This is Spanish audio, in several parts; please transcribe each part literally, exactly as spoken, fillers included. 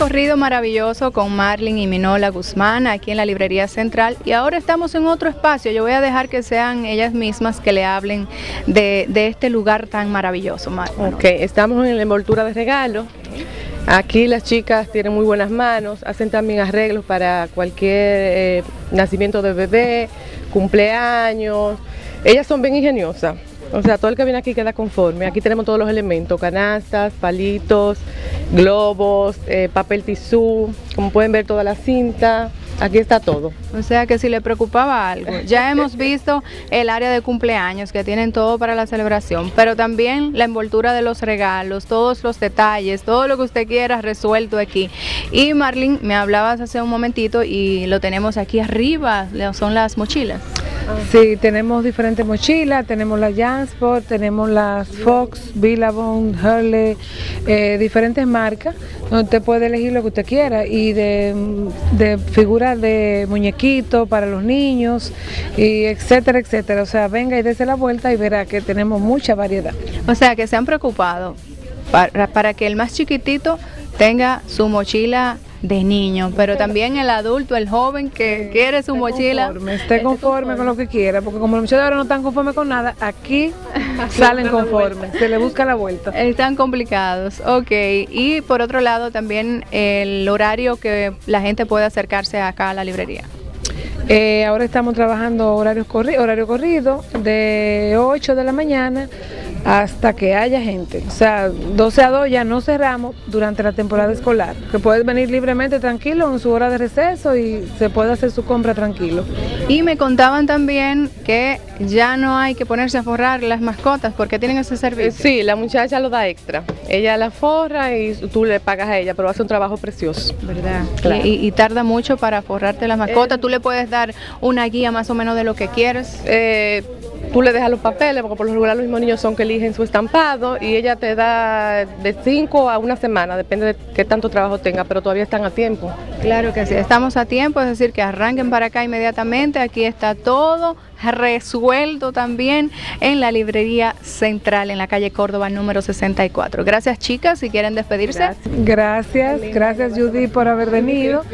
recorrido maravilloso con Marlin y Minola Guzmán aquí en la Librería Central y ahora estamos en otro espacio. Yo voy a dejar que sean ellas mismas que le hablen de, de este lugar tan maravilloso, Marlin. Ok, estamos en la envoltura de regalos. Aquí las chicas tienen muy buenas manos, hacen también arreglos para cualquier eh, nacimiento de bebé, cumpleaños. Ellas son bien ingeniosas. O sea, todo el que viene aquí queda conforme. Aquí tenemos todos los elementos, canastas, palitos, globos, eh, papel tisú, como pueden ver toda la cinta, aquí está todo. O sea que si le preocupaba algo, ya hemos visto el área de cumpleaños que tienen todo para la celebración, pero también la envoltura de los regalos, todos los detalles, todo lo que usted quiera resuelto aquí. Y Marlin, me hablabas hace un momentito y lo tenemos aquí arriba, son las mochilas. Sí, tenemos diferentes mochilas, tenemos las Jansport, tenemos las Fox, Billabong, Hurley, eh, diferentes marcas, donde usted puede elegir lo que usted quiera y de, de figuras de muñequitos para los niños, y etcétera, etcétera. O sea, venga y dése la vuelta y verá que tenemos mucha variedad. O sea, que se han preocupado para, para que el más chiquitito tenga su mochila de niño, pero también el adulto, el joven que quiere su mochila. Conforme, esté conforme con lo que quiera, porque como los muchachos ahora no están conformes con nada, aquí salen conformes, se le busca la vuelta. Están complicados, ok. Y por otro lado también el horario que la gente puede acercarse acá a la librería. Eh, ahora estamos trabajando horarios corri horario corrido de ocho de la mañana hasta que haya gente, o sea, doce a dos ya no cerramos durante la temporada escolar, que puedes venir libremente tranquilo en su hora de receso y se puede hacer su compra tranquilo. Y me contaban también que ya no hay que ponerse a forrar las mascotas porque tienen ese servicio. Sí, la muchacha lo da extra, ella la forra y tú le pagas a ella, pero hace un trabajo precioso. ¿Verdad? Claro. Y, y tarda mucho para forrarte las mascotas, eh, tú le puedes dar una guía más o menos de lo que quieres. Eh, Tú le dejas los papeles, porque por lo regular los mismos niños son que eligen su estampado y ella te da de cinco a una semana, depende de qué tanto trabajo tenga, pero todavía están a tiempo. Claro que sí, estamos a tiempo, es decir, que arranquen para acá inmediatamente, aquí está todo resuelto también en la Librería Central, en la calle Córdoba número sesenta y cuatro. Gracias, chicas, si quieren despedirse. Gracias, gracias, gracias Judy por haber venido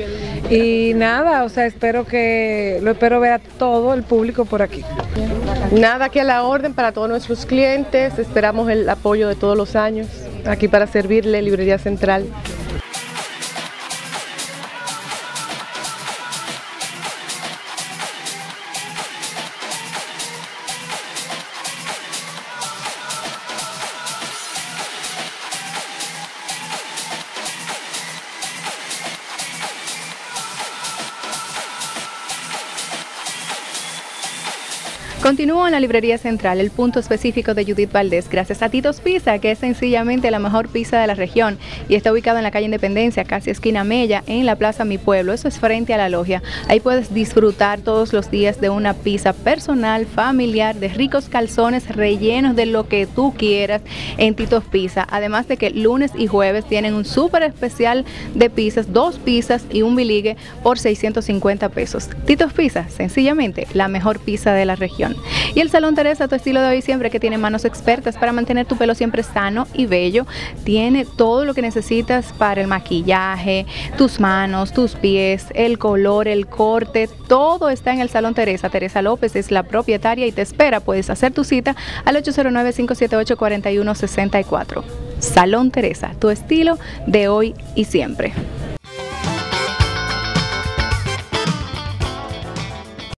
y nada, o sea, espero que, lo espero ver a todo el público por aquí. Nada, aquí a la orden para todos nuestros clientes, esperamos el apoyo de todos los años, aquí para servirle Librería Central. Continúo en la Librería Central, el punto específico de Judith Valdés, gracias a Tito's Pizza, que es sencillamente la mejor pizza de la región y está ubicado en la calle Independencia, casi esquina Mella, en la Plaza Mi Pueblo. Eso es frente a la logia. Ahí puedes disfrutar todos los días de una pizza personal, familiar, de ricos calzones rellenos de lo que tú quieras en Tito's Pizza. Además de que lunes y jueves tienen un súper especial de pizzas, dos pizzas y un biligue por seiscientos cincuenta pesos. Tito's Pizza, sencillamente la mejor pizza de la región. Y el Salón Teresa, tu estilo de hoy siempre, que tiene manos expertas para mantener tu pelo siempre sano y bello. Tiene todo lo que necesitas para el maquillaje, tus manos, tus pies, el color, el corte, todo está en el Salón Teresa. Teresa López es la propietaria y te espera. Puedes hacer tu cita al ocho cero nueve, cinco siete ocho, cuatro uno seis cuatro. Salón Teresa, tu estilo de hoy y siempre.